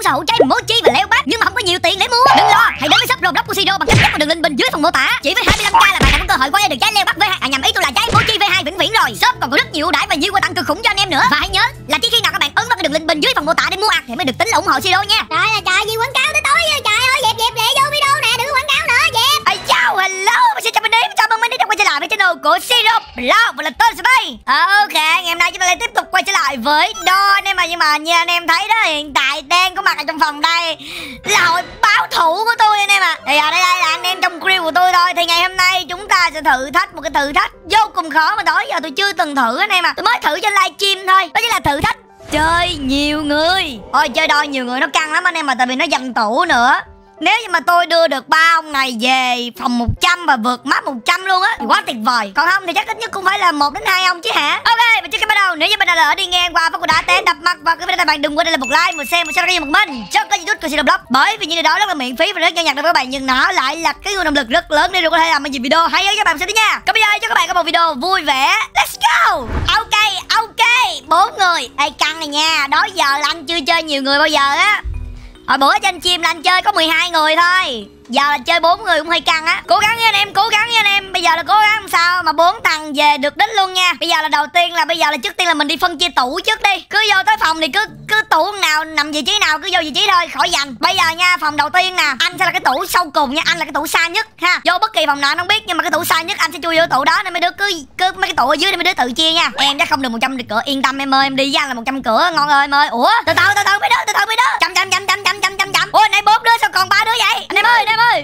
sở hữu trái mochi và leo bát nhưng mà không có nhiều tiền để mua. Đừng lo, hãy đến với shop Roblox Bushido bằng cách nhấp vào đường link bên dưới phần mô tả. Chỉ với 25k là bạn đã có cơ hội quay được trái leo bát V2, nhầm ý tôi là trái mochi V2 vĩnh viễn rồi. Shop còn có rất nhiều ưu đãi và nhiều quà tặng cực khủng cho anh em nữa. Và hãy nhớ là chỉ khi nào các bạn ấn vào cái đường link bên dưới phần mô tả để mua ạc thì mới được tính là ủng hộ Shido nha. Trời gì quảng cáo tới tối vậy trời ơi, dẹp lẹ vô video nè, đừng có quảng cáo nữa, dẹp. Chào hello, mình xin chào mình đến, chào mừng mình đã quay trở lại với channel của Shido Vlog và là tôi Spy. Ok, ngày hôm nay chúng ta lại tiếp tục quay trở lại với Đo anh em mà, nhưng mà như anh em thấy đó, hiện tại đang có mặt ở trong phòng đây là hội báo thủ của tôi anh em ạ. Thì ở đây là anh em trong crew của tôi thôi. Thì ngày hôm nay chúng ta sẽ thử thách một cái thử thách vô cùng khó mà đó giờ tôi chưa từng thử anh em ạ. Tôi mới thử trên livestream thôi, đó chính là thử thách chơi nhiều người. Ôi chơi đo nhiều người nó căng lắm anh em mà, tại vì nó dành tủ nữa. Nếu như mà tôi đưa được ba ông này về phòng 100 và vượt map 100 luôn á thì quá tuyệt vời. Còn không thì chắc ít nhất cũng phải là 1 đến 2 ông chứ hả. Ok, và trước khi bắt đầu, nếu như bạn đã lỡ đi ngang qua và đã té đập mặt vào cái video này, bạn đừng quên để một like, một share, một subscribe, một mình cho kênh YouTube của Shido Vlog. Bởi vì như đó rất là miễn phí và rất nhanh nhặt được các bạn, nhưng nó lại là cái nguồn động lực rất lớn để có thể làm một video hay hơn cho bạn xem đi nha. Còn bây giờ cho các bạn có một video vui vẻ. Let's go. Ok, 4 người. Ê căng này nha. Đó giờ là anh chưa chơi nhiều người bao giờ á. Hồi bữa trên chim là anh chơi có 12 người thôi. Giờ là chơi 4 người cũng hơi căng á. Cố gắng nha anh em, cố gắng nha anh em. Bây giờ là cố gắng làm sao mà 4 thằng về được đích luôn nha. Bây giờ là đầu tiên là trước tiên là mình đi phân chia tủ trước đi. Cứ vô tới phòng thì cứ tủ nào nằm vị trí nào cứ vô vị trí thôi, khỏi dành. Bây giờ nha, phòng đầu tiên nè, anh sẽ là cái tủ sau cùng nha, anh là cái tủ xa nhất ha. Vô bất kỳ phòng nào anh không biết, nhưng mà cái tủ xa nhất anh sẽ chui vô tủ đó, nên mấy đứa cứ mấy cái tủ ở dưới thì mấy đứa tự chia nha. Em chắc không được 100 cửa, yên tâm em ơi, em đi với anh là 100 cửa ngon ơi em ơi. Ủa, từ từ mấy đứa, chậm. Ôi nãy 4 đứa sao còn 3 đứa vậy? Anh em ơi.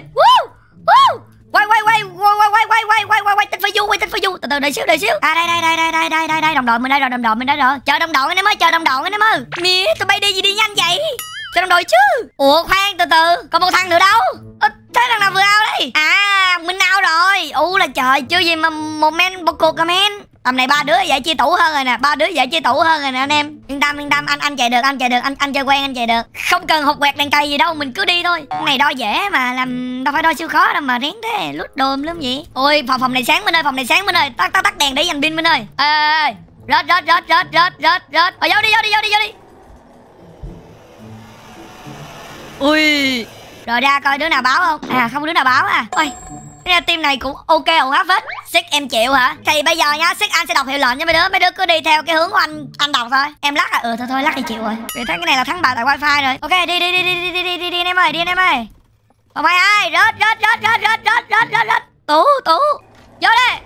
Quay tính phải du. Từ từ đợi xíu. Đây đồng đội mình đây rồi. Chờ đồng đội anh em ơi. Mía tụi bay đi gì đi nhanh vậy? Chờ đồng đội chứ. Ủa khoan từ còn một thằng nữa đâu? Thế thằng nào vừa ao đây? À mình ao rồi. Là trời, chưa gì mà một men một cuộc men. Tầm này 3 đứa dễ chia tủ hơn rồi nè, anh em. Yên tâm, anh chạy được, anh chơi quen, anh chạy được. Không cần hột quẹt đèn cây gì đâu, mình cứ đi thôi. Cái này đo dễ mà, làm đâu phải đo siêu khó đâu mà rén thế, lút đồm lắm vậy. Ôi phòng này sáng bên ơi, tắt đèn để dành pin bên ơi. Ê, rớt. Vô đi. Ui. Rồi ra coi đứa nào báo không? À không có đứa nào báo à. Ôi, team này cũng ok ổn áp hết. Six em chịu hả? Thì bây giờ nha, Six anh sẽ đọc hiệu lệnh cho mấy đứa cứ đi theo cái hướng của anh đọc thôi. Em lắc à? Thôi lắc thì chịu rồi. Vì thấy cái này là thắng bại tại wifi rồi. Ok đi anh em ơi. Không ai rớt. Tủ. Vô đi.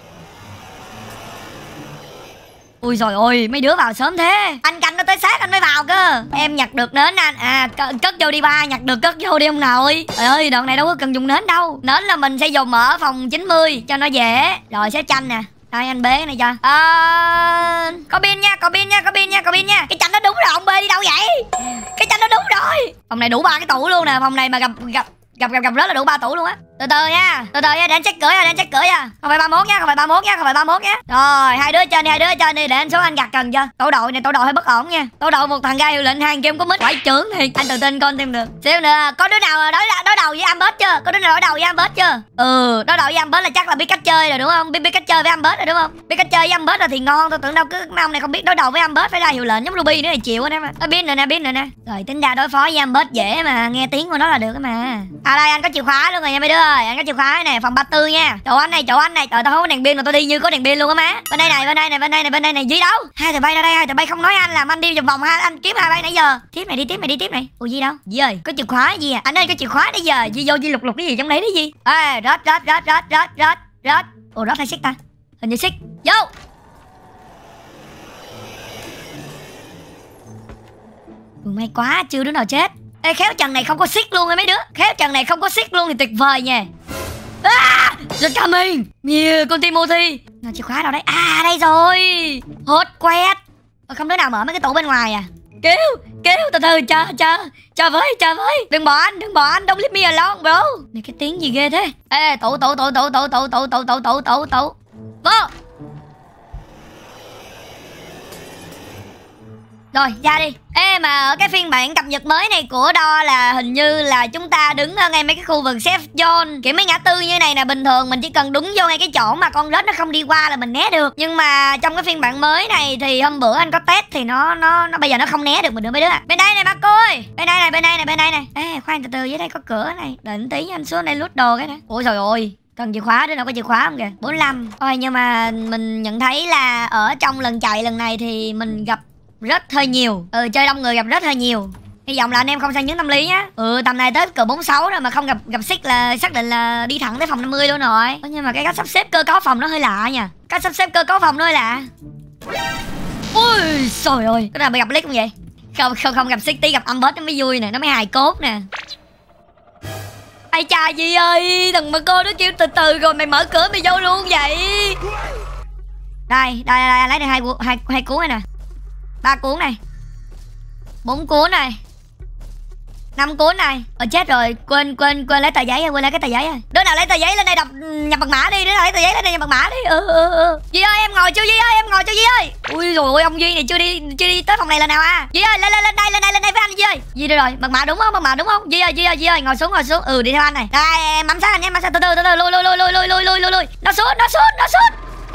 Ui rồi ôi, mấy đứa vào sớm thế. Anh canh nó tới sát anh mới vào cơ. Em nhặt được nến anh. À cất vô đi ba, nhặt được cất vô đi ông nội. Trời ơi, đoạn này đâu có cần dùng nến đâu. Nến là mình sẽ dùng ở phòng 90 cho nó dễ. Rồi xếp chanh nè. Đây anh bế cái này cho. Có pin nha. Cái chanh nó đúng rồi, ông bê đi đâu vậy? Cái chanh nó đúng rồi. Phòng này đủ 3 cái tủ luôn nè, phòng này mà gặp rất là đủ 3 tủ luôn á. Từ từ nha, để anh check cửa nha. Không phải 31 nha. Rồi, hai đứa trên đi để anh số anh gặt cần cho. Tổ đội hơi bất ổn nha. Tổ đội một thằng ra hiệu lệnh, hai thằng kia không có mít. Quái trưởng thiệt. Anh tự tin con tìm được. Xíu nữa, có đứa nào đối đầu với Ambus chưa? Đối đầu với Ambus là chắc là biết cách chơi rồi đúng không? Biết cách chơi với Ambus rồi đúng không? Biết cách chơi với Ambus rồi thì ngon. Tôi tưởng đâu cứ mấy ông này không biết đối đầu với Ambus phải ra hiệu lệnh giống Ruby nữa là chịu anh em ạ. Biết rồi nè. Rồi tính ra đối phó với Ambus dễ mà, nghe tiếng của nó là được mà. Đây anh có chìa khóa luôn rồi nha mấy đứa ơi, anh có chìa khóa nè, phòng 34 nha. Chỗ anh này. Trời tao không có đèn pin mà tao đi như có đèn pin luôn á má. Bên đây này dưới đâu? Hai tụi bay ra đây, hai tụi bay không nói anh làm anh đi vòng vòng ha, anh kiếm hai bay nãy giờ. Tiếp này. Ủa gì đâu? Gì ơi, có chìa khóa gì à? Anh ơi có chìa khóa nãy giờ, gì vô lục cái gì trong đấy gì? Ê, rớt. Ủa rớt hay xích ta? Hình như xích. Vô. May quá, chưa đứa nào chết. Ê khéo trần này không có xích luôn mấy đứa. Thì tuyệt vời nha. Giật coming. Con Timothy. Chìa khóa đâu đấy? À đây rồi. Hốt quét. Không đứa nào mở mấy cái tủ bên ngoài à? Kêu từ từ chờ với. Đừng bỏ anh, don't leave me alone bro. Này cái tiếng gì ghê thế? Ê tủ. Vô. Rồi ra đi. Ê mà ở cái phiên bản cập nhật mới này của Đo là hình như là chúng ta đứng ở ngay mấy cái khu vực safe zone, kiểu mấy ngã tư như này nè. Bình thường mình chỉ cần đúng vô ngay cái chỗ mà con rết nó không đi qua là mình né được. Nhưng mà trong cái phiên bản mới này thì hôm bữa anh có test thì nó bây giờ nó không né được mình nữa mấy đứa. Bên đây này bác cô ơi, bên đây này. Ê khoan, từ từ, dưới đây có cửa này, đợi tí anh xuống đây lút đồ cái nè. Ôi trời ơi, cần chìa khóa, đứa nào có chìa khóa không kìa? 45. Ôi nhưng mà mình nhận thấy là ở trong lần chạy lần này thì mình gặp rất hơi nhiều. Chơi đông người gặp rất hơi nhiều. Hy vọng là anh em không sang chứng tâm lý nhá. Tầm này tới cỡ 46 rồi mà không gặp xích là xác định là đi thẳng tới phòng 50 luôn rồi. Nhưng mà cái cách sắp xếp cơ cấu phòng nó hơi lạ nha. Cách sắp xếp cơ cấu phòng nó hơi lạ. Ui trời ơi, cái nào bị gặp lít không vậy? Không gặp xích tí, gặp âm bớt nó mới vui nè, nó mới hài cốt nè. Ai chà gì ơi, thằng mà cô nó kêu từ từ rồi mày mở cửa mày vô luôn vậy. Đây lấy được hai cuốn này nè, 3 cuốn này, 4 cuốn này, 5 cuốn này. Chết rồi, quên lấy tờ giấy, quên lấy cái tờ giấy rồi. Đứa nào lấy tờ giấy lên đây đọc nhập mật mã đi, đứa nào lấy tờ giấy lên đây nhập mật mã đi. Duy ơi em ngồi chưa Duy ơi, em ngồi chưa Duy ơi. Ui rồi ôi, ông Duy này chưa đi tới phòng này lần nào à. Duy ơi lên đây với anh Duy ơi. Duy đây rồi, mật mã đúng không, mật mã đúng không? Duy ơi ngồi xuống. Đi theo anh này. Đây em bấm sát anh nhé, bấm sát từ từ lui. Nó xuống.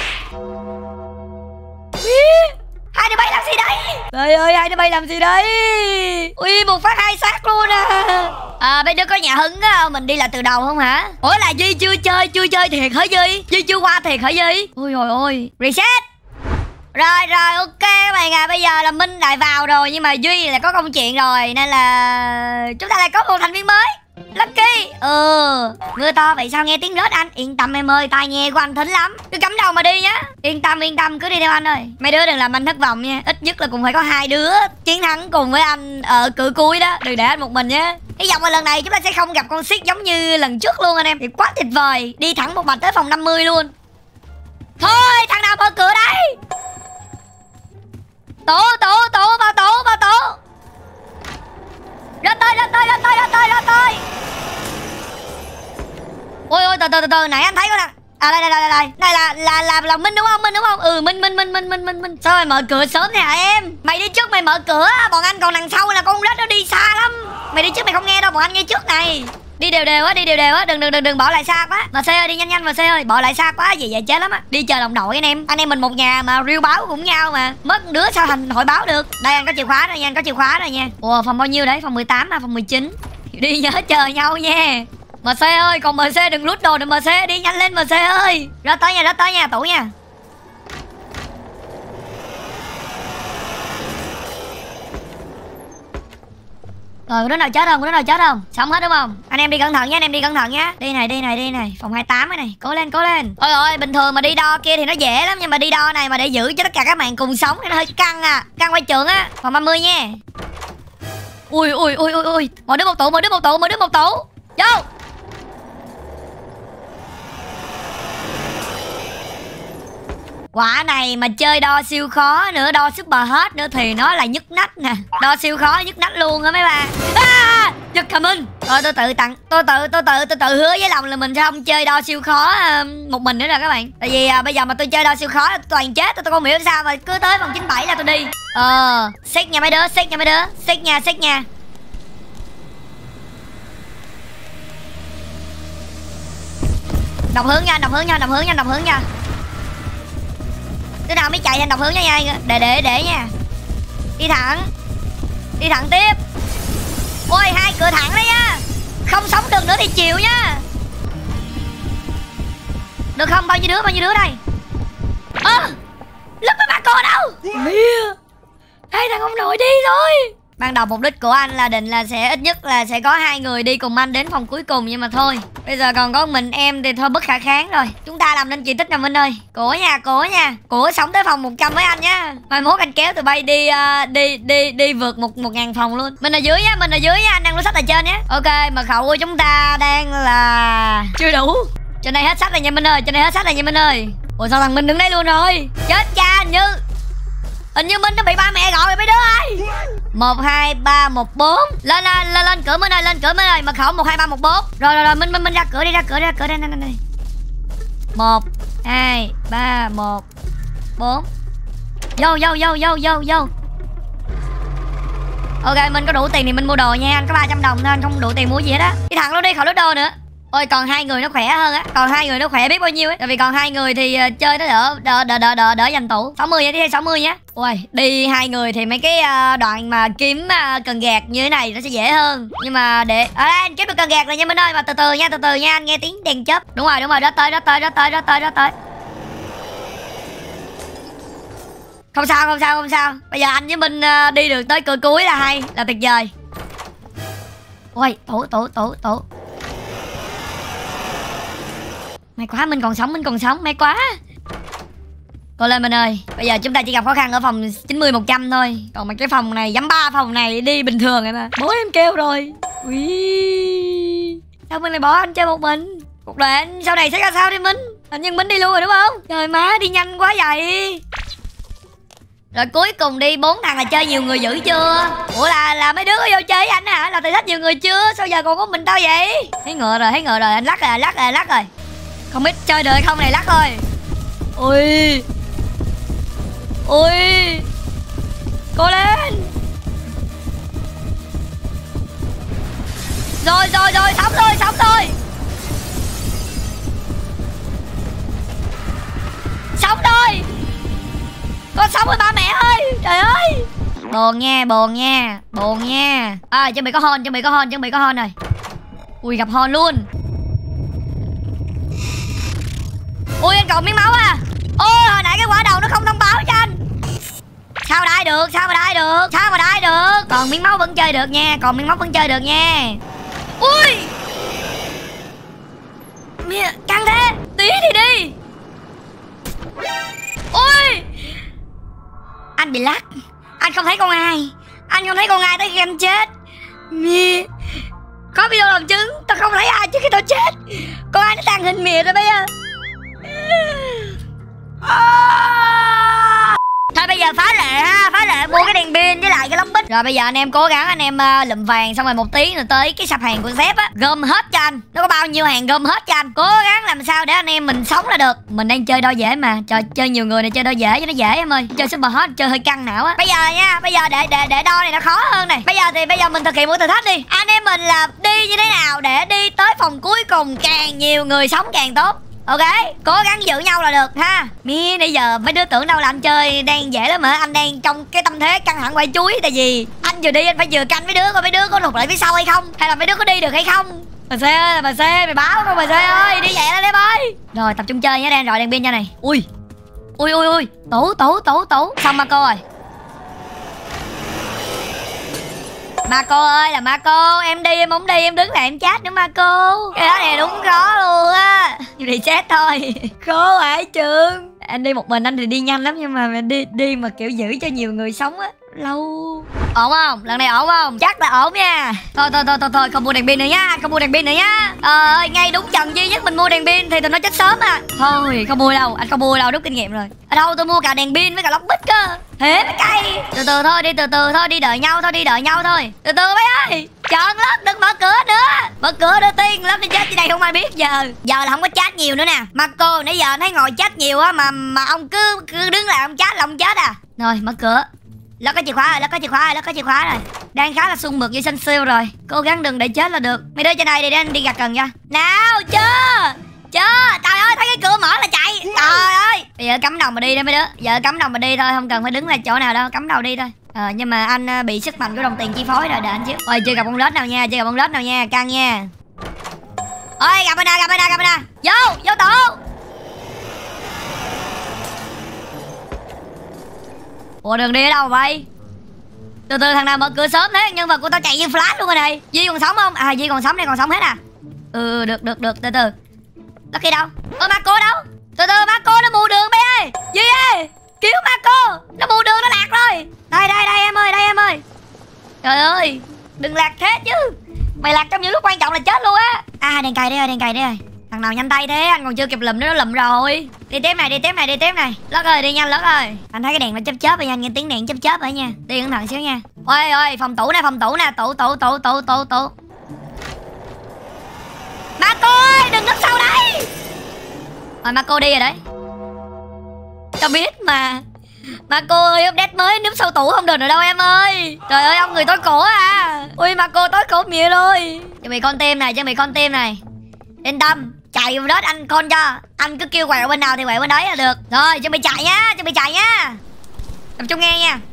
Hai đứa bay làm gì đây? Trời ơi, hai đứa bay làm gì đây? Ui, một phát 2 xác luôn à. Mấy đứa có nhà hứng á, mình đi lại từ đầu không hả? Ủa là Duy chưa chơi thiệt hả Duy? Duy chưa qua thiệt hả Duy? Ui rồi ôi, reset. Rồi ok các bạn à, bây giờ là Minh lại vào rồi nhưng mà Duy là có công chuyện rồi nên là chúng ta lại có một thành viên mới. Lucky. Mưa to vậy sao nghe tiếng rớt anh? Yên tâm em ơi, tai nghe của anh thính lắm. Cứ cắm đầu mà đi nhá. Yên tâm cứ đi theo anh ơi. Mấy đứa đừng làm anh thất vọng nha. Ít nhất là cũng phải có 2 đứa chiến thắng cùng với anh ở cửa cuối đó. Đừng để anh một mình nhé. Hy vọng là lần này chúng ta sẽ không gặp con Sít giống như lần trước luôn anh em. Thì quá tuyệt vời. Đi thẳng một mạch tới phòng 50 luôn. Thôi thằng nào mở cửa đấy? Tổ vào tổ. Ra tới. Ôi từ nãy anh thấy có thằng đây là Minh đúng không? Minh. Sao mày mở cửa sớm thế hả em? Mày đi trước mày mở cửa, bọn anh còn đằng sau là con rết nó đi xa lắm. Mày đi trước mày không nghe đâu, bọn anh nghe trước này. Đi đều á, đừng bỏ lại xa quá. MC ơi đi nhanh MC ơi, bỏ lại xa quá vậy chết lắm á. Đi chờ đồng đội anh em mình một nhà mà riêu báo cũng nhau mà. Mất đứa sao thành hội báo được. Đây anh có chìa khóa rồi nha, Ủa phòng bao nhiêu đấy? Phòng 18 à, phòng 19. Đi nhớ chờ nhau nha. MC ơi, còn MC đừng lút đồ, đừng MC đi nhanh lên MC ơi. Ra tới nha Tủ nha. Rồi, có đứa nào chết không? Sống hết đúng không? Anh em đi cẩn thận nhé, Đi này, phòng 28 cái này, cố lên. Ôi ơi, bình thường mà đi đo kia thì nó dễ lắm, nhưng mà đi đo này mà để giữ cho tất cả các bạn cùng sống thì nó hơi căng à. Căng quay trường á, phòng 30 nha. Ui. Mỗi đứa một tủ. Vô. Quả này mà chơi đo siêu khó nữa, đo super hết nữa thì nó là nhức nách nè. Đo siêu khó nhức nách luôn hả mấy bà? Giật cả mình. Rồi tôi tự hứa với lòng là mình sẽ không chơi đo siêu khó một mình nữa rồi các bạn. Tại vì bây giờ mà tôi chơi đo siêu khó là tôi toàn chết, tôi không hiểu sao mà cứ tới vòng 97 là tôi đi. Xích nha mấy đứa, xích nha. Đồng hướng nha. Đứa nào mới chạy thành đồng hướng nha. Để nha. Đi thẳng tiếp. Ôi 2 cửa thẳng đấy nha. Không sống được nữa thì chịu nha. Được không? Bao nhiêu đứa đây? Lớp mấy bà cô đâu? Hai thằng ông nội đi thôi. Ban đầu mục đích của anh là định là sẽ ít nhất là sẽ có 2 người đi cùng anh đến phòng cuối cùng, nhưng mà thôi, bây giờ còn có mình em thì thôi bất khả kháng rồi. Chúng ta làm nên kỳ tích nào Minh ơi. Cổ nha. Cổ sống tới phòng 100 với anh nhá. Mai mốt anh kéo tụi bay đi vượt 1.000 phòng luôn. Mình ở dưới nhá, anh đang lấy sách ở trên nhé. Ok, mật khẩu của chúng ta đang là chưa đủ. Trên đây hết sách rồi nha Minh ơi. Ủa sao thằng Minh đứng đây luôn rồi? Chết cha, hình như Minh nó bị ba mẹ gọi rồi mấy đứa ơi. 1 2 3 1 4. Lên cửa Minh ơi, mật khẩu 1 2 3 1 4. Rồi Minh ra cửa đây này. 1 2 3 1 4. Vô. Ok, mình có đủ tiền thì mình mua đồ nha. Anh có 300 đồng thôi, anh không đủ tiền mua gì hết á. Đi thẳng luôn đi, khỏi lút đồ nữa. Ôi còn 2 người nó khỏe hơn á. Còn 2 người nó khỏe biết bao nhiêu ấy. Tại vì còn 2 người thì chơi nó đỡ giành tủ. 60 nha, đi 60 nhá. Ôi, đi 2 người thì mấy cái đoạn mà kiếm cần gạt như thế này nó sẽ dễ hơn. Nhưng mà để ở đây anh kiếm được cần gạt rồi nha Minh ơi, mà từ từ nha, anh nghe tiếng đèn chớp. Đúng rồi, đó tới. Không sao. Bây giờ anh với Minh đi được tới cửa cuối là hay, là tuyệt vời. Ôi, tủ. May quá, mình còn sống, may quá. Cô lên Minh ơi, bây giờ chúng ta chỉ gặp khó khăn ở phòng 90 100 thôi. Còn mà cái phòng này, dám 3 phòng này đi bình thường em à. Bố em kêu rồi. Ui, sao Minh lại bỏ anh chơi một mình? Cuộc đời anh sau này sẽ ra sao đi Minh? Anh nhân Minh đi luôn rồi đúng không? Trời má, đi nhanh quá vậy. Rồi cuối cùng đi 4 thằng là chơi nhiều người dữ chưa? Ủa là mấy đứa có vô chơi với anh hả? Là thử thách nhiều người chưa? Sao giờ còn có mình tao vậy? Thấy ngựa rồi, anh lắc rồi. Không biết chơi được hay không này, lắc thôi. Ui, cô lên. Rồi, sống rồi. Sống rồi. Con sống rồi ba mẹ ơi. Trời ơi. Buồn nha. Chuẩn bị có hôn rồi. Ui, gặp hôn luôn. Ui, anh còn miếng máu à. Ôi, hồi nãy cái quả đầu nó không thông báo cho anh. Sao mà đai được. Còn miếng máu vẫn chơi được nha. Ui, căng thế. Tí thì đi. Ui, anh bị lắc. Anh không thấy con ai tới khi anh chết. Có video làm chứng. Tao không thấy ai trước khi tao chết. Con ai nó tàn hình mịa rồi bây giờ. Thôi bây giờ phá lệ mua cái đèn pin với lại cái lốc bích. Rồi bây giờ anh em cố gắng anh em lụm vàng, xong rồi một tí nữa tới cái sạp hàng của sếp á, gom hết cho anh. Nó có bao nhiêu hàng gom hết cho anh. Cố gắng làm sao để anh em mình sống là được. Mình đang chơi đôi dễ mà. Trời, chơi nhiều người này chơi đôi dễ cho nó dễ em ơi. Chơi super hot chơi hơi căng não á. Bây giờ để đo này nó khó hơn này. Bây giờ mình thực hiện một thử thách đi. Anh em mình là đi như thế nào để đi tới phòng cuối cùng càng nhiều người sống càng tốt. Ok, cố gắng giữ nhau là được ha. Bây giờ mấy đứa tưởng đâu là anh chơi đang dễ lắm hả? Anh đang trong cái tâm thế căng thẳng quay chuối. Tại vì anh vừa đi anh phải vừa canh mấy đứa, coi mấy đứa có lục lại phía sau hay không, hay là mấy đứa có đi được hay không. Bà C mày báo không bà C ơi, đi về lên em ơi. Rồi tập trung chơi nhé, đang rọi đèn pin cho này. Ui, tủ. Xong Marco rồi. Marco ơi, là Marco, em đi em không đi, em đứng lại em chat nữa Marco. Cái đó này đúng khó luôn á. Reset thôi. Khó hả Trường? Anh đi một mình anh thì đi nhanh lắm, nhưng mà đi mà kiểu giữ cho nhiều người sống á, lâu. Ổn không? Lần này ổn không? Chắc là ổn nha. Thôi, không mua đèn pin nữa nhá. Ngay đúng trận duy nhất mình mua đèn pin thì tụi nó chết sớm à. Thôi, không mua đâu, anh không mua đâu, rút kinh nghiệm rồi. Ở đâu tôi mua cả đèn pin với cả lốc bích cơ. Thế mới cay. Từ từ thôi, đi đợi nhau thôi. Từ từ mấy ơi. Chọn lớp, đừng mở cửa nữa. Mở cửa đưa tiên, lớp đi chết trên đây không ai biết giờ. Giờ là không có chat nhiều nữa nè. Marco nãy giờ anh thấy ngồi chat nhiều á, mà ông cứ đứng lại ông chat là ông chết à. Rồi, mở cửa. Lót có chìa khóa rồi. Đang khá là sung mượt như xanh siêu rồi. Cố gắng đừng để chết là được. Mấy đứa trên đây để anh đi gạt cần cho. Nào, chưa. Trời ơi, thấy cái cửa mở là chạy. Trời ơi. Bây giờ cắm đầu mà đi đó mấy đứa. Giờ cắm đầu mà đi thôi, không cần phải đứng lại chỗ nào đâu, cắm đầu đi thôi. Nhưng mà anh bị sức mạnh của đồng tiền chi phối rồi, đợi anh chứ. Ôi, chưa gặp con lết nào nha, căng nha. Ôi, gặp bên đây. Vô tủ. Ủa, đường đi ở đâu vậy? Từ từ, thằng nào mở cửa sớm thế? Nhân vật của tao chạy như flash luôn rồi này. Duy còn sống không? Duy còn sống đây, còn sống hết à? Được, từ từ. Lucky đâu? Marco đâu? Từ từ, Marco nó mù đường bé ơi. Duy ơi, cứu Marco, nó mù đường, nó lạc rồi. Đây em ơi. Trời ơi, đừng lạc thế chứ. Mày lạc trong những lúc quan trọng là chết luôn á. Đèn cày đây rồi. Thằng nào nhanh tay thế, anh còn chưa kịp lụm nó lụm rồi. Đi tiếp này. Lót ơi, đi nhanh Lót ơi. Anh thấy cái đèn nó chớp rồi nha, anh nghe tiếng đèn chớp rồi nha. Đi cẩn thận xíu nha. Ôi, phòng tủ nè, tủ. Marco ơi, đừng núp sau đấy. Marco đi rồi đấy. Tao biết mà. Marco ơi, update mới núp sau tủ không được nữa đâu em ơi. Trời ơi, ông người tối cổ à. Ui, Marco tối cổ mịa rồi. Chuẩn bị con tim này, chuẩn bị con tim này. Yên tâm, chạy vào đó anh con cho. Anh cứ kêu quẹo bên nào thì quẹo bên đấy là được. Rồi, chuẩn bị chạy nhá, chuẩn bị chạy nhá. Tập trung nghe nha.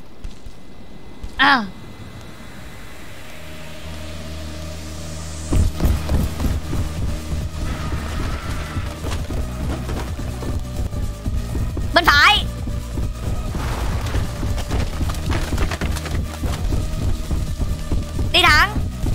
Bên phải. Đi thẳng.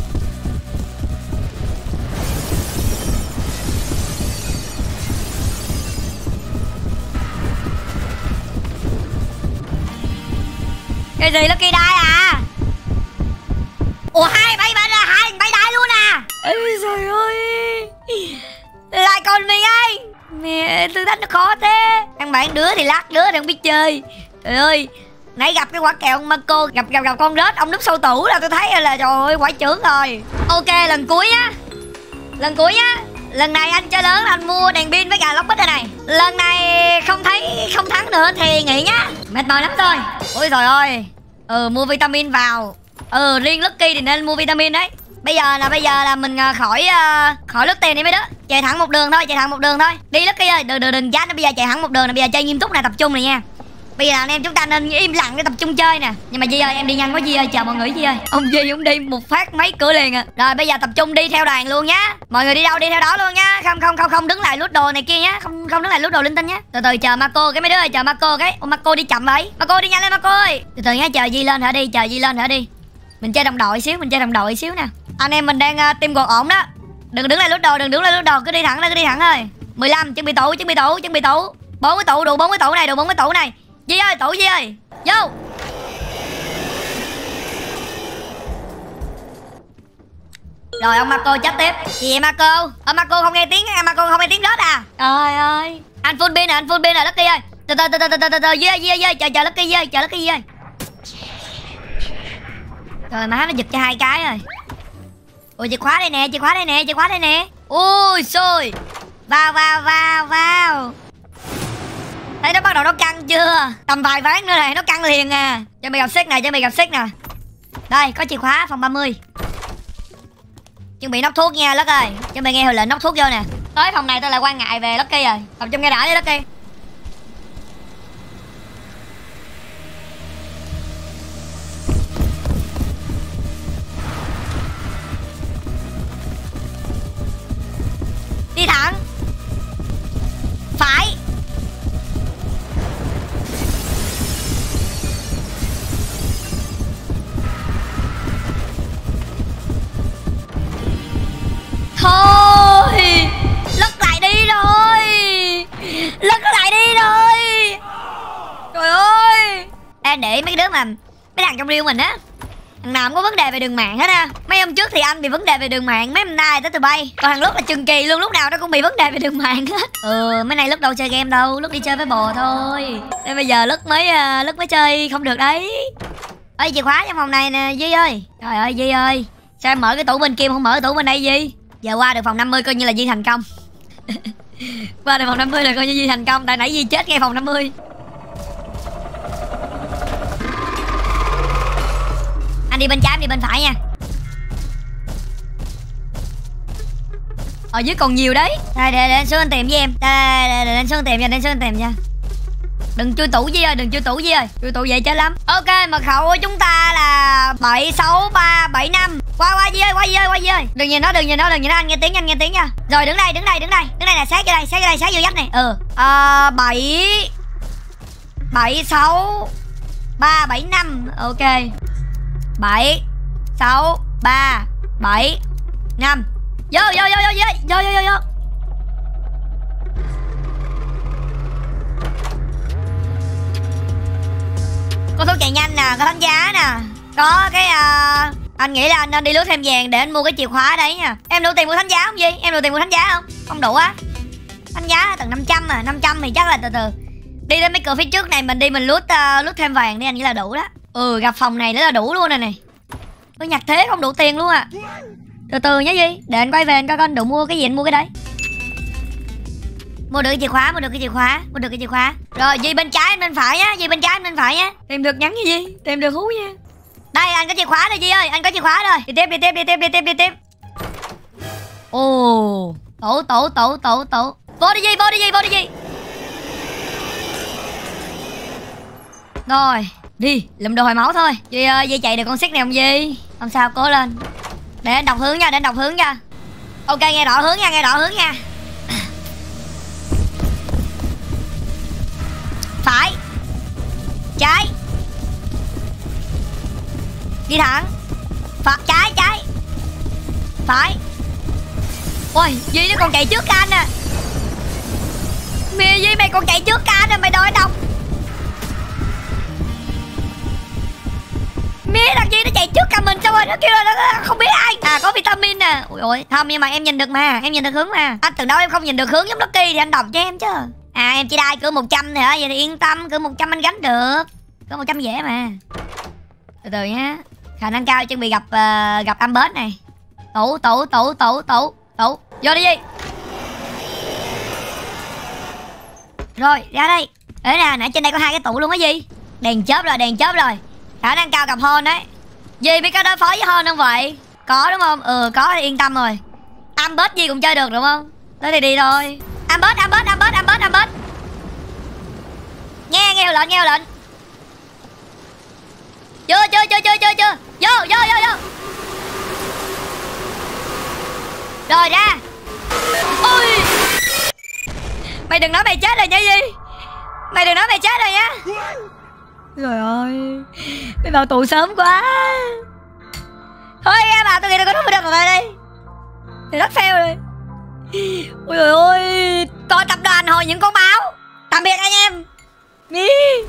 Cái gì Lucky đai à? Ủa hai bay đai luôn à? Ê trời ơi, lại còn mình ấy. Mẹ, thử thách nó khó thế. Căn bản đứa thì lắc, đứa thì không biết chơi. Trời ơi, nãy gặp cái quả kẹo Marco, gặp con rết, ông núp sau tủ là tôi thấy là trời ơi quả trưởng rồi. Ok, lần cuối nhá. Lần này anh chơi lớn là anh mua đèn pin với gà lóc bích rồi này. Lần này không thắng nữa thì nghỉ nhá. Mệt mỏi lắm rồi. Ôi trời ơi. Mua vitamin vào. Riêng Lucky thì nên mua vitamin đấy. Bây giờ là mình khỏi lướt tiền đi mấy đứa. Chạy thẳng một đường thôi, Đi Lucky ơi, đừng chat nó, bây giờ chạy thẳng một đường này, bây giờ chơi nghiêm túc nè, tập trung này nha. Bây giờ anh em chúng ta nên im lặng để tập trung chơi nè. Nhưng mà Di ơi, em đi nhanh quá Di ơi, chào mọi người Di ơi. Ông Di ông đi một phát mấy cửa liền à. Rồi bây giờ tập trung đi theo đoàn luôn nhá. Mọi người đi đâu đi theo đó luôn nhá. Không đứng lại lút đồ này kia nhá. Không đứng lại lút đồ linh tinh nhá. Từ từ chờ Marco cái mấy đứa ơi, chờ Marco cái. Ô Marco đi chậm vậy. Marco đi nhanh lên Marco ơi. Từ từ nhá, chờ Di lên hả đi. Mình chơi đồng đội xíu nè. Anh em mình đang team gọn ổn đó. Đừng đứng lại lút đồ, cứ đi thẳng thôi. 15 chuẩn bị tủ. 4 cái tủ, đủ 4 cái tủ này. Di ơi, vô. Rồi ông Marco chấp tiếp. Gì vậy Marco? Marco không nghe tiếng, rớt à? Trời ơi. Anh full pin rồi Lucky ơi. Từ Di ơi, chờ Lucky ơi. Trời má, nó giật cho 2 cái rồi. Ôi chìa khóa đây nè. Ui xôi. Vào. Thấy nó bắt đầu nó căng chưa? Tầm vài ván nữa này nó căng liền à. Cho mày gặp xích nè. Đây có chìa khóa phòng 30. Chuẩn bị nóc thuốc nha Lucky ơi. Cho mày nghe hiệu lệnh nóc thuốc vô nè. Tới phòng này tôi là quan ngại về Lucky rồi. Tập trung nghe đã đi Lucky. Đi thẳng. Phải. Thôi lật lại đi rồi. Trời ơi, em để mấy đứa mà mấy thằng trong riêu mình á, thằng nào cũng có vấn đề về đường mạng hết á. Mấy hôm trước thì anh bị vấn đề về đường mạng, mấy hôm nay tới tụi bay. Còn thằng lúc là chừng kỳ luôn, lúc nào nó cũng bị vấn đề về đường mạng hết. Mấy nay lúc đâu chơi game đâu, lúc đi chơi với bồ thôi. Nên bây giờ lúc mới chơi không được đấy. Ê chìa khóa trong phòng này nè Di ơi. Trời ơi Di ơi, sao em mở cái tủ bên kia không mở cái tủ bên đây Di? Giờ qua được phòng 50 coi như là Di thành công. Qua được phòng 50 là coi như Di thành công. Tại nãy Di chết ngay phòng 50. Anh đi bên trái, em đi bên phải nha. Ở dưới còn nhiều đấy. Đây để anh xuống anh tìm với em. Để anh xuống anh tìm nha. Đừng chui tủ Di ơi, chui tủ vậy chết lắm. Ok, mật khẩu của chúng ta là 76375. Qua Di ơi. Đừng nhìn nó, anh nghe tiếng nha. Rồi đứng đây nè, sát vô vách này. 76375. Ok. 76375. Vô. Có thuốc chạy nhanh nè, có thánh giá nè. Có cái anh nghĩ là anh nên đi lướt thêm vàng để anh mua cái chìa khóa đấy nha. Em đủ tiền mua thánh giá không Duy? Em đủ tiền mua thánh giá không? Không đủ á. Thánh giá tầng 500 à, 500 thì chắc là từ từ. Đi đến mấy cửa phía trước này mình lướt thêm vàng đi, anh nghĩ là đủ đó. Gặp phòng này nữa là đủ luôn rồi nè. Tôi nhặt thế không đủ tiền luôn à. Từ từ nhá Duy, để anh quay về anh coi anh đủ mua cái gì anh mua cái đấy. Mua được cái chìa khóa, mua được cái chìa khóa. Rồi Duy bên trái, bên phải nhá, Duy bên trái, bên phải nhá. Tìm được nhắn cái gì? Tìm được hú nha. Đây anh có chìa khóa rồi Duy ơi, anh có chìa khóa rồi. Đi tiếp. Ồ, tủ. Vô đi Duy. Rồi, đi, lụm đồ hồi máu thôi. Duy ơi, Duy chạy được con xích này không Duy? Không sao, cố lên. Để anh đọc hướng nha, Ok, nghe rõ hướng nha. Phải. Trái. Đi thẳng. Trái. Phải. Ôi, Duy nó còn chạy trước cả anh nè. Duy mày còn chạy trước cả anh nè, mày đòi đọc. Thằng Duy nó chạy trước cả mình, xong rồi nó kêu là nó không biết ai. À, có vitamin nè. Ôi không, nhưng mà em nhìn được mà, em nhìn được hướng mà. Anh từ đâu em không nhìn được hướng giống Lucky thì anh đọc cho em chứ. À, em chỉ đai cỡ 100 thì hả? Vậy thì yên tâm, cỡ 100 anh gánh được. Cỡ 100 dễ mà. Từ từ nhá. Khả năng cao chuẩn bị gặp Ambers này. Tủ. Vô đi Duy. Rồi, ra đây. Ê nè, nãy trên đây có 2 cái tủ luôn á Duy. Đèn chớp rồi. Khả năng cao gặp Hon đấy. Duy biết có đối phó với Hon không vậy? Có đúng không? Ừ, có thì yên tâm rồi. Ambers Duy cũng chơi được đúng không? Tới thì đi thôi. Ambers. Nghe hiệu lệnh. Chưa. Vô. Rồi ra. Ôi. Mày đừng nói mày chết rồi nha Duy. Trời ơi, mày vào tù sớm quá. Thôi em bảo tôi nghĩ tôi có đúng được rồi đi. Thì rất fail rồi. Ôi trời ơi, coi tập đoàn hồi những con báo. Tạm biệt anh em.